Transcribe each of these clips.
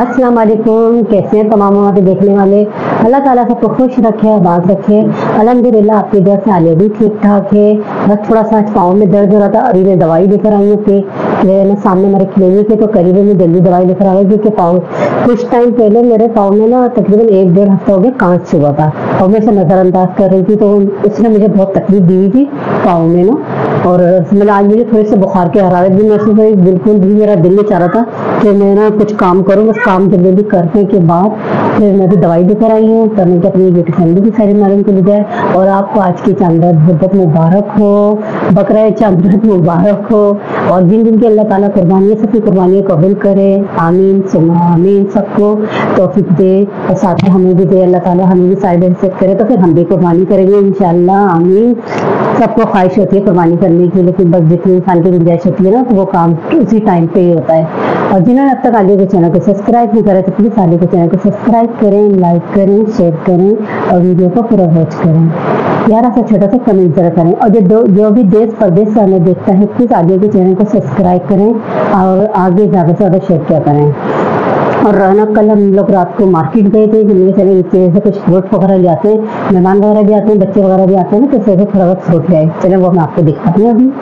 अस्सलाम वालेकुम। कैसे हैं तमाम हमारे देखने वाले। अल्लाह ताला सबको खुश रखे, आबाद रखे। अल्हम्दुलिल्लाह आपकी दुआ से आलिया भी ठीक ठाक है। बस थोड़ा सा पाँव में दर्द हो रहा था। अभी मैं दवाई लेकर आई हूँ कि ना सामने मेरे क्लिनिक है तो करीब में जल्दी दवाई लेकर आ गई क्योंकि पाँव कुछ टाइम पहले मेरे पाँव में ना तकरीबन 1-1.5 हफ्ता हो गया कांच हुआ था और मैं इसे नज़रअंदाज कर रही थी तो उसने मुझे बहुत तकलीफ दी हुई थी पाँव में ना। और मतलब आज मुझे थोड़ी सी बुखार की हरारत भी महसूस हुई। बिल्कुल भी मेरा दिल नहीं चाह रहा था कि मैं ना कुछ काम करूँ। बस काम जल्दी करने के बाद फिर मैं भी दवाई लेकर आई हूँ करने के अपनी बेटी फैमिली की सारी मालूम के लिए। और आपको आज की चांद बहुत मुबारक हो, बकरा चांद मुबारक हो और जिन जिन की अल्लाह ताला कुर्बानियाँ सबकी कुर्बानियाँ कबूल करे। आमीन सुम्मा आमीन। सबको तौफीक दे और साथ में हमें भी दे अल्लाह ताला, हमें भी साइड हिस्सेत करे तो फिर हम भी कुर्बानी करेंगे इंशाल्लाह। आमीन। सबको ख्वाहिश होती है कुर्बानी करने की, लेकिन बस जितनी इंसान की गुंजाइश होती है ना तो वो काम उसी टाइम पे ही होता है। और जिन्होंने अब तक आलिया के चैनल को सब्सक्राइब नहीं करा तो प्लीज़ आलिया के चैनल को सब्सक्राइब करें, लाइक करें, शेयर करें और वीडियो को पूरा वॉच करें। प्यारा सा छोटा सा कमेंट जरा करें। और जो भी देश प्रदेश से हमें देखता है प्लीज़ आलिया के चैनल को सब्सक्राइब करें और आगे ज़्यादा से ज़्यादा शेयर किया करें। और रौनक कल हम लोग रात को मार्केट गए थे, जिनमें चले नीचे से कुछ फ्रूट वगैरह ले आते हैं, मेहमान वगैरह भी आते हैं, बच्चे वगैरह भी आते हैं ना, तो ऐसे थोड़ा बहुत फ्रूट ले आए। चले वो मैं आपको दिखाती हूँ। अभी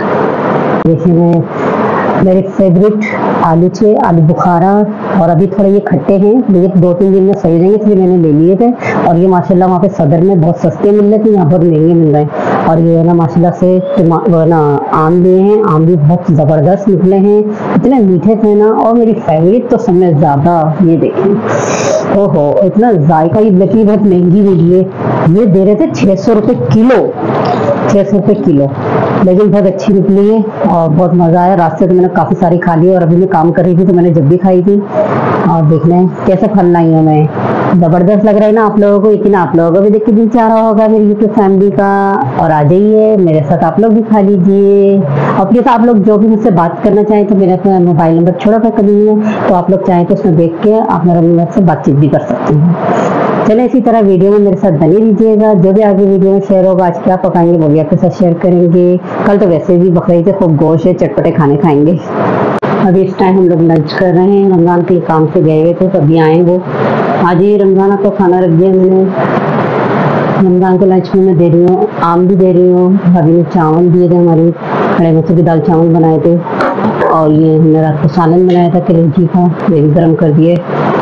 देखिए मैं मेरे फेवरेट आलू थे, आलू बुखारा। और अभी थोड़े ये खट्टे हैं, ये 2-3 दिन में सही रहेंगे इसलिए मैंने ले लिए थे। और ये माशाल्लाह वहाँ पे सदर में बहुत सस्ते मिल रहे थे, यहाँ बहुत महंगे मिल रहे हैं। और ये ना माशाल्लाह से ना आम लिए हैं, आम भी बहुत ज़बरदस्त निकले हैं, इतने मीठे थे ना। और मेरी फेवरेट तो सबसे ज़्यादा ये देखें, ओहो इतना जायका। ये लकड़ी बहुत महंगी मिली है, ये दे रहे थे 600 रुपये किलो, 600 रुपये किलो, लेकिन बहुत अच्छी निकली है और बहुत मज़ा आया। रास्ते तो मैंने काफ़ी सारी खा ली और अभी मैं काम कर रही थी तो मैंने जब भी खाई थी। और देखना है कैसे फल लाई हूँ मैं, ज़बरदस्त लग रहा है ना आप लोगों को। लेकिन आप लोगों को भी देख के दिल चाह रहा होगा मेरी यूट्यूब फैमिली का। और आ जाइए मेरे साथ, आप लोग भी खा लीजिए। और प्लीज़ आप लोग जो भी मुझसे बात करना चाहें तो मेरा मोबाइल नंबर छोड़ा था कभी है, तो आप लोग चाहें तो उसमें देख के आप मेरे से बातचीत भी कर सकते हैं। चले इसी तरह वीडियो में मेरे साथ बने रहिएगा। जो भी आगे वीडियो में शेयर होगा, आज क्या पकाएंगे वो भी आपके साथ शेयर करेंगे। कल तो वैसे भी बकरीद है, खूब गोश्त है, चटपटे खाने खाएंगे। अभी इस टाइम हम लोग लंच कर रहे हैं। रमज़ान के लिए काम से गए हुए थे तभी आए वो। आज ही रमज़ान को खाना रख दिया मैंने। रमज़ान के लंच में मैं दे रही हूँ, आम भी दे रही हूँ। अभी ने चावल दिए थे, हमारे खड़े मसूर की दाल चावल बनाए थे। और ये हमने रात को सालन बनाया था कलेजी का, ये भी गर्म कर दिए।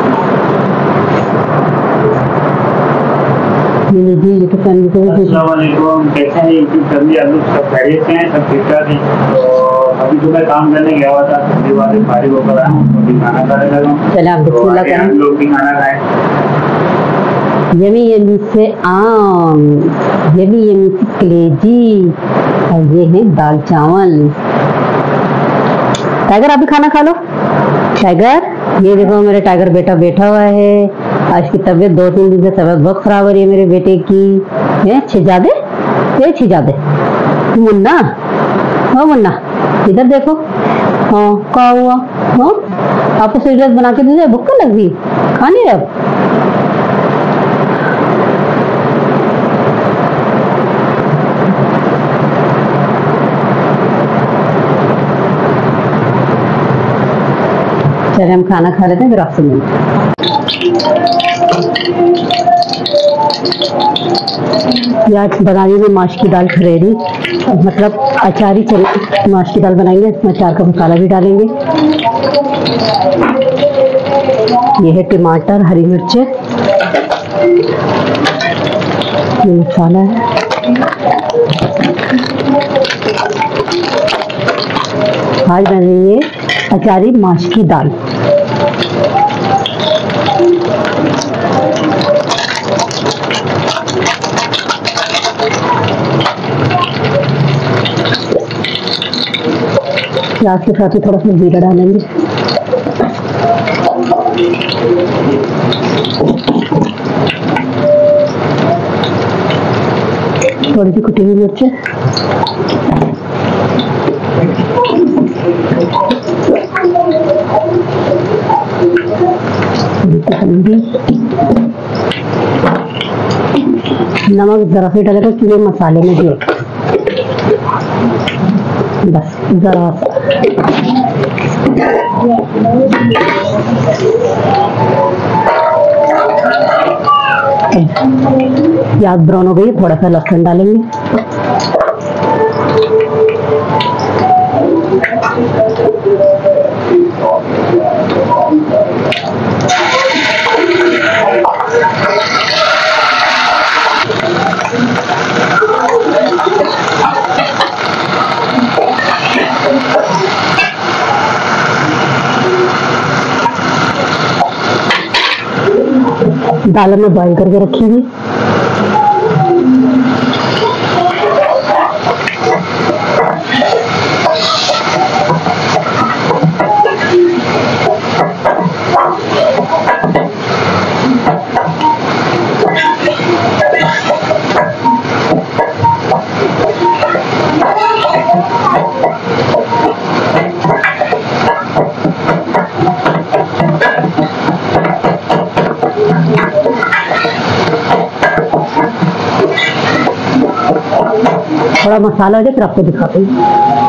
अभी तो मैं काम करने गया हुआ था, फारिग होकर आया हूँ, अभी खाना खाने लगा हूँ। चले आप बिस्मिल्लाह करें, हम लोग भी खाना खाएं। यमी यमी से आम, यमी यमी से कलेजी और ये है दाल चावल। टाइगर आप भी खाना खा लो। टाइगर, ये देखो मेरे टाइगर बेटा बैठा हुआ है। आज की तबीयत 2-3 दिन से तबीयत बहुत खराब हो रही है मेरे बेटे की। है छिजादे, ये छिजादे मुन्ना, हाँ मुन्ना इधर देखो। हाँ क्या हुआ? हाँ आपको सीरियस बना के दीजिए, भूख लग गई, खा नहीं रहे अब? चले हम खाना खा लेते हैं फिर आपसे मिलते हैं। आज बनाने में माश की दाल खरेड़ी, मतलब अचारी चले माश की दाल बनाएंगे, इसमें अचार का मसाला भी डालेंगे। ये है टमाटर, हरी मिर्च, ये मसाला है। आज बन रही है अचारी माश की दाल। प्याज के साथ ही थोड़ा सा जीरा डालेंगे। थोड़ी सी कुटी हुई मिर्च, नमक जरा से डालेगा क्योंकि मसाले में भी बस जरा सा। प्याज ब्राउन हो गई, थोड़ा सा लहसुन डालेंगे। दाल में बॉईल करके रखी हुई। थोड़ा मसाला हो जाए फिर आपको दिखाते हैं।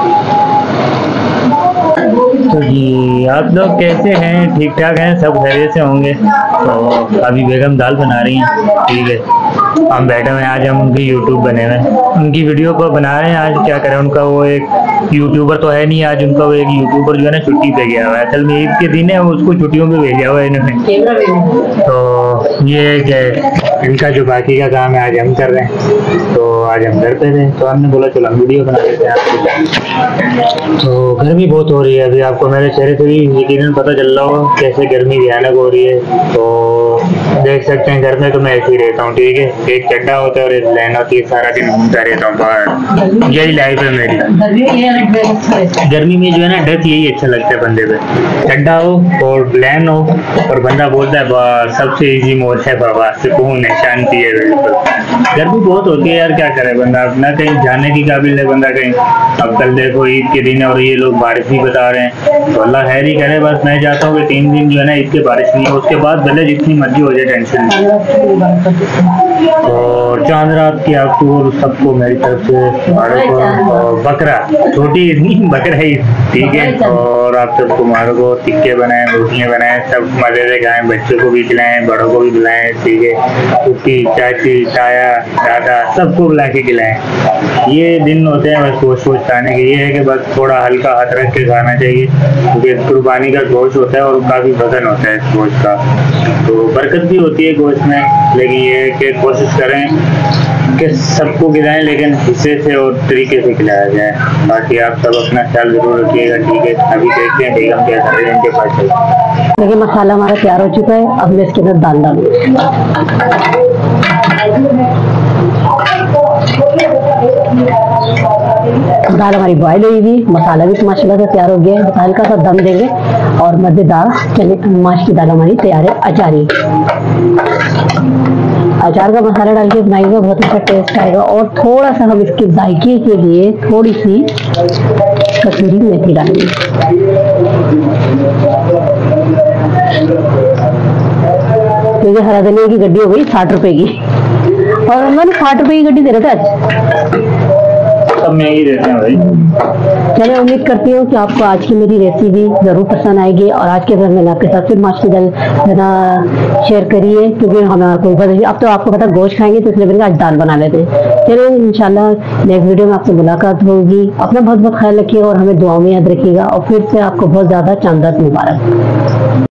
तो जी आप लोग कैसे हैं? ठीक ठाक हैं? सब खैरियत से होंगे। तो अभी बेगम दाल बना रही हैं, ठीक है। हम बैठे हुए हैं, आज हम उनकी यूट्यूब बने हुए हैं, उनकी वीडियो को बना रहे हैं। आज क्या करें, उनका वो एक यूट्यूबर तो है नहीं, आज उनका वो एक यूट्यूबर जो है ना छुट्टी पे गया हुआ है। असल में ईद के दिन है, उसको छुट्टियों पे भेजा हुआ है इन्होंने। तो ये इनका जो बाकी का काम है आज हम कर रहे हैं। तो आज हम घर पे थे तो हमने बोला चलो हम वीडियो बना लेते हैं आपको। तो गर्मी बहुत हो रही है, अभी आपको मेरे चेहरे से भी यकीनन पता चल रहा होगा कैसे गर्मी भयानक हो रही है। तो देख सकते हैं घर में तो मैं ऐसे ही रहता हूँ, ठीक है। एक चड्डा होता है और एक प्लान होती है, सारा दिन घूमता रहता हूँ बाहर। यही लाइफ है मेरी। गर्मी में जो है ना ड्रेस यही अच्छा लगता है बंदे पे, चड्डा हो और प्लान हो और बंदा बोलता है बस सबसे इजी मोड है बाबा, सुकून है, शांति है। गर्मी बहुत होती है यार, क्या करे बंदा, अपना कहीं जाने की काबिल है बंदा कहीं। अब कल देखो ईद के दिन और ये लोग बारिश भी बता रहे हैं, तो अल्लाह खैर ही करे। बस मैं चाहता हूँ कि 3 दिन जो है ना इसके बारिश नहीं हो, उसके बाद भले जितनी मर्जी हो जाए टेंशन नहीं। और चांद रात की आपको और सबको मेरी तरफ से बकरा, छोटी इतनी बकरा ही, ठीक है। और आप सबको मारो को टिक्के बनाए, रोटियाँ बनाए, सब मजे से खाएं, बच्चों को भी खिलाएं, बड़ों को भी बुलाएं, ठीक है। कुट्टी, चाची, ताया, दादा सबको बुला के खिलाएं। ये दिन होते हैं बस गोश्त खाने के। ये है कि बस थोड़ा हल्का हाथ रख के खाना चाहिए, क्योंकि कुर्बानी का गोश्त होता है और काफ़ी वजन होता है इस गोश्त का, तो बरकत भी होती है गोश्त में। लेकिन ये है कि कोशिश करें कि सबको खिलाएं, लेकिन हिस्से से और तरीके से खिलाया जाए। बाकी आप सब अपना ख्याल जरूर रखिएगा, ठीक है। अभी देखते हैं बेगम क्या कर रहे हैं उनके पास। देखिए मसाला हमारा तैयार हो चुका है, अब मैं इसके अंदर दाल डालूंगी। दाल हमारी बॉयल हुई हुई, मसाला भी माशाल्लाह से तैयार हो गया है। हल्का सा दम देंगे और मजेदार चने माश की दाल हमारी तैयार है। अचार का मसाला डाल के बनाएंगे, बहुत अच्छा टेस्ट आएगा। और थोड़ा सा हम इसके जायके के लिए थोड़ी सी कसूरी मेथी डालेंगे। क्योंकि हरा धनिया की गड्डी हो गई 60 रुपए की, और मैंने 60 रुपए की गड्डी दे रहा था। सब में ही देते हैं भाई। चलिए उम्मीद करती हूँ कि आपको आज की मेरी रेसिपी जरूर पसंद आएगी। और आज के दिन मैंने आपके साथ फिर माश की दाल शेयर करी है, क्योंकि हमें कोई पता अब तो आपको पता गोश्त खाएंगे तो इसलिए मैंने आज दाल बना लेते हैं। चलिए इंशाल्लाह नेक्स्ट वीडियो में आपसे मुलाकात होगी। अपना बहुत बहुत ख्याल रखिएगा और हमें दुआओं में याद रखिएगा। और फिर से आपको बहुत ज़्यादा चांद रात मुबारक।